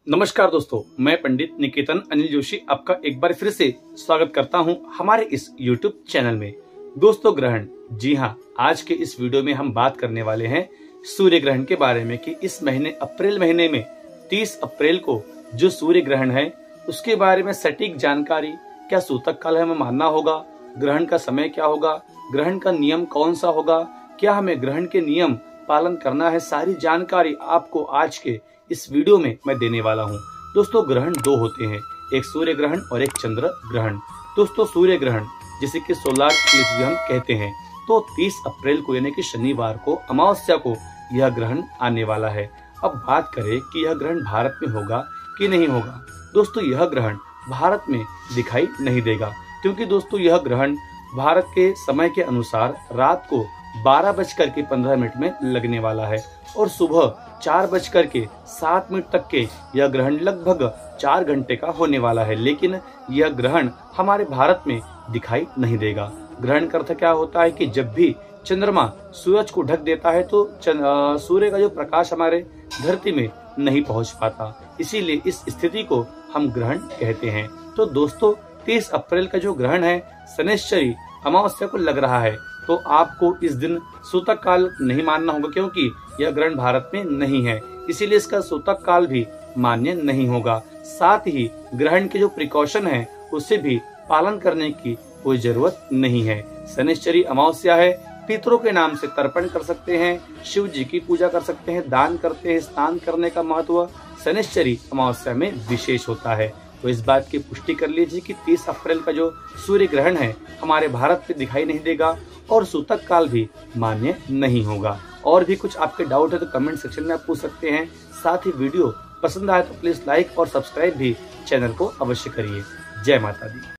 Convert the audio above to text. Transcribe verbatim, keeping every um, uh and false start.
नमस्कार दोस्तों, मैं पंडित निकेतन अनिल जोशी आपका एक बार फिर से स्वागत करता हूं हमारे इस यूट्यूब चैनल में। दोस्तों, ग्रहण, जी हां, आज के इस वीडियो में हम बात करने वाले हैं सूर्य ग्रहण के बारे में कि इस महीने अप्रैल महीने में तीस अप्रैल को जो सूर्य ग्रहण है उसके बारे में सटीक जानकारी, क्या सूतक काल हमें मानना होगा, ग्रहण का समय क्या होगा, ग्रहण का नियम कौन सा होगा, क्या हमें ग्रहण के नियम पालन करना है, सारी जानकारी आपको आज के इस वीडियो में मैं देने वाला हूं। दोस्तों, ग्रहण दो होते हैं, एक सूर्य ग्रहण और एक चंद्र ग्रहण। दोस्तों, सूर्य ग्रहण जिसे कि सोलर इक्लिप्स भी हम कहते हैं, तो तीस अप्रैल को यानी कि शनिवार को अमावस्या को यह ग्रहण आने वाला है। अब बात करें कि यह ग्रहण भारत में होगा कि नहीं होगा। दोस्तों, यह ग्रहण भारत में दिखाई नहीं देगा, क्योंकि दोस्तों यह ग्रहण भारत के समय के अनुसार रात को बारह बजकर के पंद्रह मिनट में लगने वाला है और सुबह चार बजकर के सात मिनट तक के यह ग्रहण लगभग चार घंटे का होने वाला है। लेकिन यह ग्रहण हमारे भारत में दिखाई नहीं देगा। ग्रहण का अर्थ क्या होता है कि जब भी चंद्रमा सूरज को ढक देता है तो सूर्य का जो प्रकाश हमारे धरती में नहीं पहुंच पाता, इसीलिए इस स्थिति को हम ग्रहण कहते हैं। तो दोस्तों, तीस अप्रैल का जो ग्रहण है शनिश्चरी अमावस्या को लग रहा है, तो आपको इस दिन सूतक काल नहीं मानना होगा, क्योंकि यह ग्रहण भारत में नहीं है, इसीलिए इसका सूतक काल भी मान्य नहीं होगा। साथ ही ग्रहण के जो प्रिकॉशन है उससे भी पालन करने की कोई जरूरत नहीं है। शनिश्चरी अमावस्या है, पितरों के नाम से तर्पण कर सकते हैं, शिव जी की पूजा कर सकते हैं, दान करते हैं। स्नान करने का महत्व शनिश्चरी अमावस्या में विशेष होता है। तो इस बात की पुष्टि कर लीजिए कि तीस अप्रैल का जो सूर्य ग्रहण है हमारे भारत में दिखाई नहीं देगा और सूतक काल भी मान्य नहीं होगा। और भी कुछ आपके डाउट है तो कमेंट सेक्शन में आप पूछ सकते हैं। साथ ही वीडियो पसंद आए तो प्लीज लाइक और सब्सक्राइब भी चैनल को अवश्य करिए। जय माता दी।